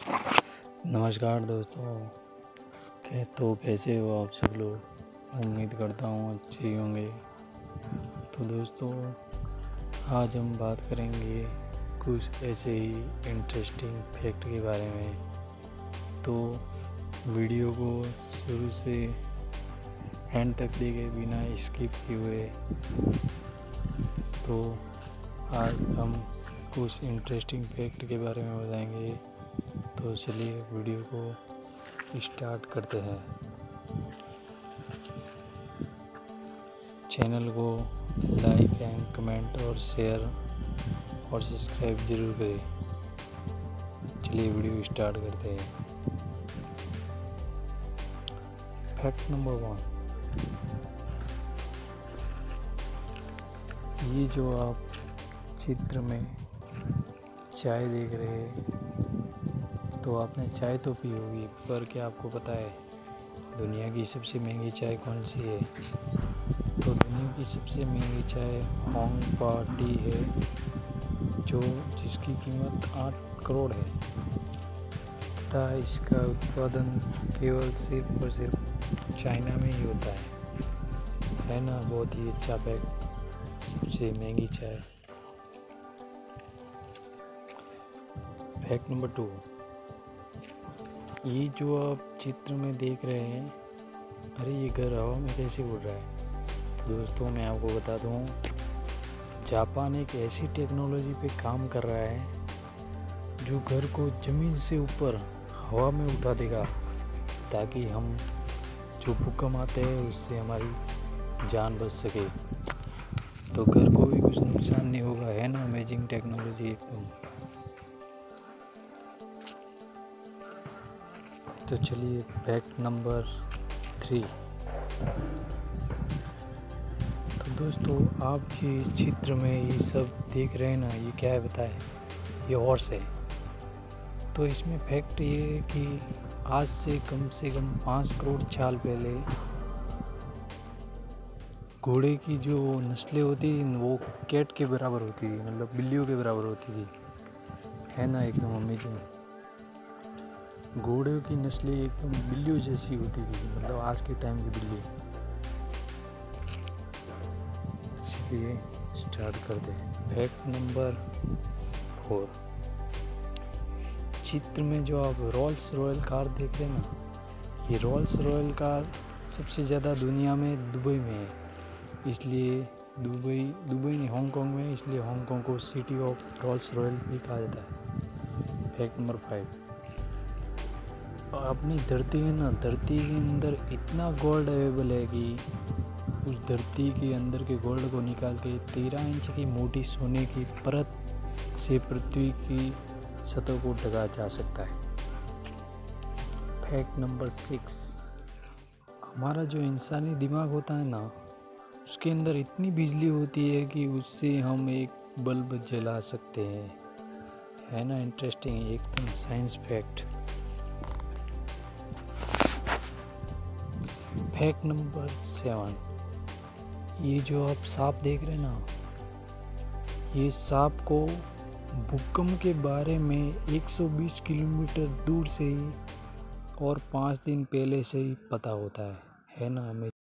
नमस्कार दोस्तों, कैसे हो आप सब लोग। उम्मीद करता हूँ अच्छे ही होंगे। तो दोस्तों, आज हम बात करेंगे कुछ ऐसे ही इंटरेस्टिंग फैक्ट के बारे में। तो वीडियो को शुरू से एंड तक देखे बिना स्किप किए हुए। तो आज हम कुछ इंटरेस्टिंग फैक्ट के बारे में बताएंगे। तो चलिए वीडियो को स्टार्ट करते हैं। चैनल को लाइक एंड कमेंट और शेयर और सब्सक्राइब जरूर करें। चलिए वीडियो स्टार्ट करते हैं। फैक्ट नंबर 1, ये जो आप चित्र में चाय देख रहे हैं, तो आपने चाय तो पी होगी, पर क्या आपको पता है दुनिया की सबसे महंगी चाय कौन सी है? तो दुनिया की सबसे महंगी चाय होंग पा टी है, जिसकी कीमत 8 करोड़ है। तथा इसका उत्पादन केवल सिर्फ और सिर्फ चाइना में ही होता है ना। बहुत ही अच्छा पैक, सबसे महंगी चाय। फैक्ट नंबर 2, ये जो आप चित्र में देख रहे हैं, अरे ये घर हवा में कैसे उड़ रहा है? तो दोस्तों मैं आपको बता दूं, जापान एक ऐसी टेक्नोलॉजी पे काम कर रहा है जो घर को ज़मीन से ऊपर हवा में उठा देगा, ताकि हम जो भूकंप आते हैं उससे हमारी जान बच सके। तो घर को भी कुछ नुकसान नहीं होगा, है ना। अमेजिंग टेक्नोलॉजी एकदम। तो चलिए फैक्ट नंबर 3। तो दोस्तों, आप ये चित्र में ये सब देख रहे हैं ना, ये क्या है बताएं? ये हॉर्स है। तो इसमें फैक्ट ये है कि आज से कम 5 करोड़ साल पहले घोड़े की जो नस्लें होती थी वो कैट के बराबर होती थी, मतलब बिल्लियों के बराबर होती थी, है ना। एकदम अमेजिंग। घोड़े की नस्लें एकदम बिल्लियों जैसी होती थी, मतलब आज के टाइम की बिल्ली। चलिए स्टार्ट करते हैं। फैक्ट नंबर 4, चित्र में जो आप रोल्स रॉयल कार देख रहे हैं ना, ये रोल्स रॉयल कार सबसे ज़्यादा दुनिया में दुबई में है। इसलिए दुबई नहीं, हांगकांग में, इसलिए हांगकांग को सिटी ऑफ रोल्स रॉयल भी कहा जाता है। फैक्ट नंबर 5, अपनी धरती है ना, धरती के अंदर इतना गोल्ड अवेलेबल है कि उस धरती के अंदर के गोल्ड को निकाल के 13 इंच की मोटी सोने की परत से पृथ्वी की सतह को ढका जा सकता है। फैक्ट नंबर 6, हमारा जो इंसानी दिमाग होता है ना, उसके अंदर इतनी बिजली होती है कि उससे हम एक बल्ब जला सकते हैं, है ना। इंटरेस्टिंग, एकदम साइंस फैक्ट। फैक्ट नंबर 7, ये जो आप सांप देख रहे हैं ना, ये सांप को भूकंप के बारे में 120 किलोमीटर दूर से ही और 5 दिन पहले से ही पता होता है ना। हमें